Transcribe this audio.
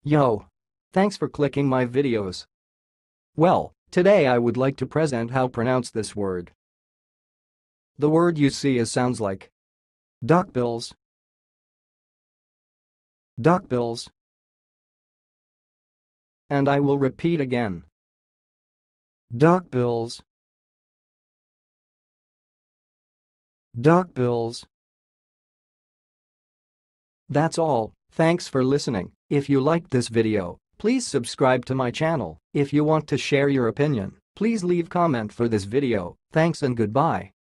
Yo! Thanks for clicking my videos. Well, today I would like to present how pronounce this word. The word you see sounds like duckbills, duckbills. And I will repeat again. Duckbills, duckbills. That's all. Thanks for listening. If you liked this video, please subscribe to my channel. If you want to share your opinion, please leave comment for this video. Thanks and goodbye.